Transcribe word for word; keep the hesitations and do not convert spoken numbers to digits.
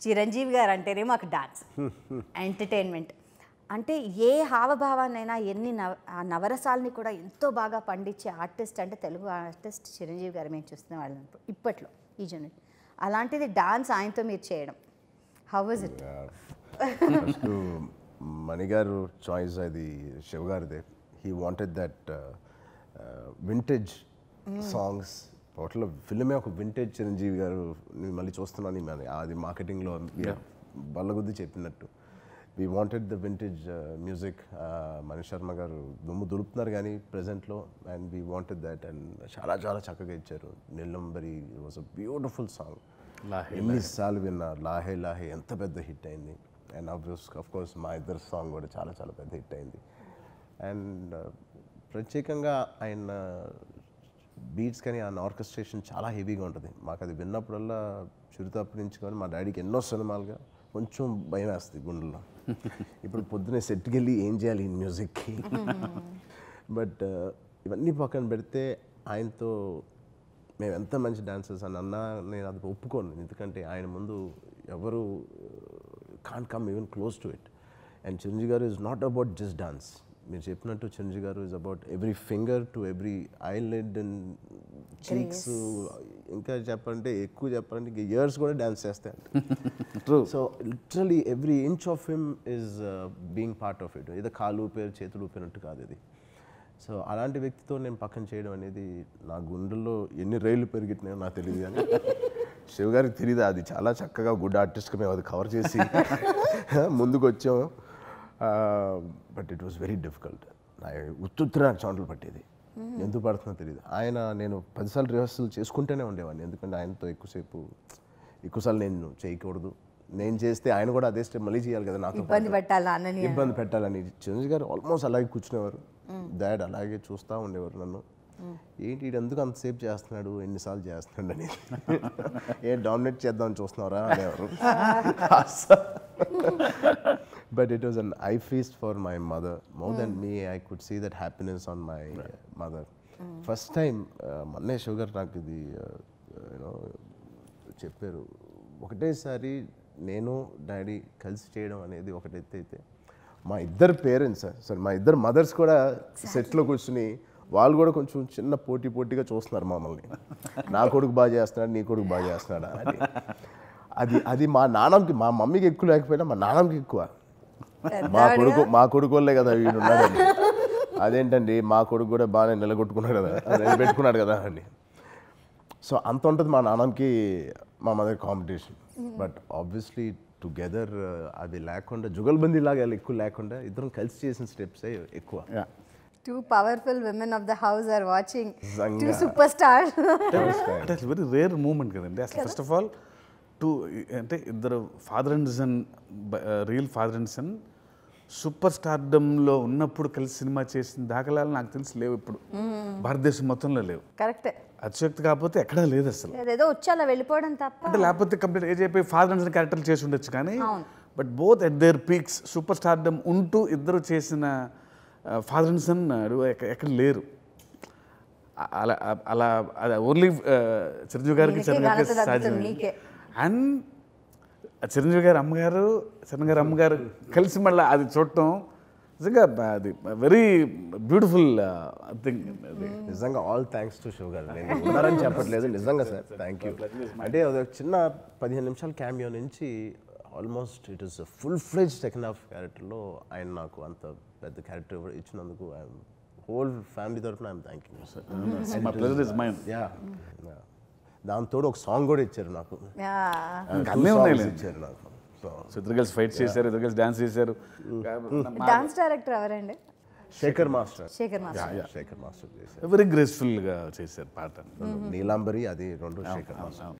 చిరంజీవి గారు అంటేనే మాకు డాన్స్ ఎంటర్టైన్మెంట్ అంటే ఏ హావభావాన్నైనా ఎన్ని నవ ఆ నవరసాలని కూడా ఎంతో బాగా పండించే ఆర్టిస్ట్ అంటే తెలుగు ఆర్టిస్ట్ చిరంజీవి గారు మేము చూస్తున్న వాళ్ళం ఇప్పట్లో ఈ జనరేషన్ అలాంటిది డాన్స్ ఆయనతో మీరు చేయడం హౌ వాజ్ ఇట్ ఫస్ట్ మణిగారు చాయిస్ అది శివ గారిదే he wanted that vintage songs total ఫిల్మే ఒక వింటేజ్ చిరంజీవి గారు నేను మళ్ళీ చూస్తున్నాను అది మార్కెటింగ్లో బల్లగుద్ది చెప్పినట్టు we wanted the vintage music Mani Sharma గారు దుమ్ము దులుపుతున్నారు కానీ ప్రజెంట్లో and we wanted that and చాలా చాలా చక్కగా ఇచ్చారు Neelambari was a beautiful song ఎన్నిసార్లు విన్నా లాహే లాహే ఎంత పెద్ద హిట్ అయింది అండ్ ఆబ్వియస్ ఆఫ్ కోర్స్ మా ఇద్దరు సాంగ్ కూడా చాలా చాలా పెద్ద హిట్ అయింది అండ్ ప్రత్యేకంగా ఆయన బీట్స్ కానీ ఆయన ఆర్కెస్ట్రేషన్ చాలా హెవీగా ఉంటుంది మాకు అది విన్నప్పుడల్లా చిరుతప్పటి నుంచి కానీ మా డాడీకి ఎన్నో సినిమాలుగా కొంచెం భయం వేస్తుంది గుండెల్లో ఇప్పుడు పొద్దున్నే సెట్కి వెళ్ళి ఏం చేయాలి ఈ మ్యూజిక్కి బట్ ఇవన్నీ పక్కన పెడితే ఆయనతో మేము ఎంత మంచి డాన్సర్స్ అని అన్నా నేను అది ఒప్పుకోను ఎందుకంటే ఆయన ముందు ఎవరు can't come even close to it and Chiranjeevi గారు is not about just dance మీరు చెప్పినట్టు చిరంజీవి గారు is about every finger to every eyelid and cheeks ఇంకా చెప్పాలంటే ఎక్కువ చెప్పాలంటే ఇంకా ఇయర్స్ కూడా డ్యాన్స్ చేస్తాయంట so literally every inch of him is being part of it ఏదో కాలు ఊపేరు చేతులు ఊపినట్టు కాదు ఇది సో అలాంటి వ్యక్తితో నేను పక్కన చేయడం అనేది నా గుండెల్లో ఎన్ని రైళ్ళు పెరిగినాయో నాకు తెలియదు కానీ శివ గారికి తెలియదు అది చాలా చక్కగా గుడ్ ఆర్టిస్ట్గా మేము అది కవర్ చేసి ముందుకు వచ్చాం but it was very difficult ఉత్తుత్తున నాకు చోట్ల పట్టేది ఎందుకు పడుతుందో తెలియదు ఆయన నేను పదిసార్లు రిహర్సల్ చేసుకుంటూనే ఉండేవాడిని ఎందుకంటే ఆయనతో ఎక్కువసేపు ఎక్కువసార్లు నేను చేయకూడదు నేను చేస్తే ఆయన కూడా అదే స్టెప్ మళ్ళీ చేయాలి కదా నాకు ఇబ్బంది పెట్టాలని ఇబ్బంది పెట్టాలని చిరంజీవి గారు ఆల్మోస్ట్ అలాగే కూర్చునేవారు డాడ్ అలాగే చూస్తూ ఉండేవారు నన్ను ఏంటి ఇది ఎందుకు అంతసేపు చేస్తున్నాడు ఎన్నిసార్లు చేస్తున్నాడు అని ఏ డామినేట్ చేద్దామని చూస్తున్నారా అనేవారు but it was an eye feast for my mother more mm. than me I could see that happiness on my right. uh, mother mm. first time manne sugar నాకు ఇది you know చెప్పారు ఒకటేసారి నేను daddy కలిసి చేయడం అనేది ఒకటైతే అయితే మా ఇద్దరు పేరెంట్స్ సార్ మా ఇద్దరు మదర్స్ కూడా సెట్లో కూర్చుని వాళ్ళు కూడా కొంచెం చిన్న పోటీ పోటీగా చూస్తున్నారు మమ్మల్ని నా కొడుకు బాగా చేస్తున్నాడు నీ కొడుకు బాగా చేస్తున్నాడా అని అది అది మా నాన్నకి మా మమ్మీకి ఎక్కువ లేకపోయినా మా నాన్నకి ఎక్కువ మా కొడుకు మా కొడుకు వాళ్ళే కదా వీడు ఉన్నాడని అదేంటండి మా కొడుకు కూడా బాగానే నిలగొట్టుకున్నాడు కదా నిలబెట్టుకున్నాడు కదా అండి సో అంత ఉంటుంది మా నాన్నకి మా mother competition but obviously together అది లేకుండా జుగల్బందీ లాగా ఎక్కువ లేకుండా ఇద్దరం కలిసి చేసిన స్టెప్స్ ఎక్కువ Two powerful women of the house are watching. Two superstars. That's a very rare moment kadandi. First of all, two ante iddaru father and son, real father and son super స్టార్డమ్లో ఉన్నప్పుడు కలిసి cinema చేసిన దాఖలాలు నాకు తెలిసి లేవు ఇప్పుడు భారతదేశం మొత్తంలో లేవు. కరెక్టే. అతిశక్తి కాకపోతే ఎక్కడా లేదు అసలు. ఏదో వచ్చి అలా వెళ్ళిపోవడం తప్ప అంటే లేకపోతే కంప్లీట్ ఏజ్ అయిపోయి ఫాదర్ అండ్ సన్ క్యారెక్టర్లు చేసి ఉండొచ్చు కానీ but both at their peaks super stardom ఉంటూ ఇద్దరు చేసిన ఫాదర్ అండ్ సన్ ఎక్కడ లేరు. అలా అలా అది ఓన్లీ చిరంజీవి గారికి చరణ్ గారికి సాధ్యం. అండ్ చిరంజీవి గారు అమ్మగారు చరణ్ గారు అమ్మగారు కలిసి మళ్ళీ అది చూడటం నిజంగా అది వెరీ బ్యూటిఫుల్ థింగ్. నిజంగా ఆల్ థ్యాంక్స్ టు శివ గారు. నేను ఉన్నారని చెప్పట్లేదు, నిజంగా సార్ థ్యాంక్ యూ. అంటే ఒక చిన్న పదిహేను నిమిషాల క్యామియో నుంచి almost it is full fledge second half క్యారెక్టర్లో ఆయన నాకు అంత పెద్ద క్యారెక్టర్ ఇచ్చినందుకు ఐఎమ్ హోల్ ఫ్యామిలీ తరఫున I'm thanking you sir. Yeah దాంతో ఒక సాంగ్ కూడా ఇచ్చారు నాకు, అన్నీ ఉన్నాయి ఇచ్చారు నాకు. సో ఇద్దరు కలిసి ఫైట్ చేశారు, ఇద్దరు కలిసి డాన్స్ చేశారు. డాన్స్ డైరెక్టర్ ఎవరండి? Shekhar master. Shekhar master Shekhar master చేశారు. వెరీ గ్రేస్ఫుల్గా చేశారు పాట. నీలాంబరి అది రెండు శేఖర్ మాస్టర్.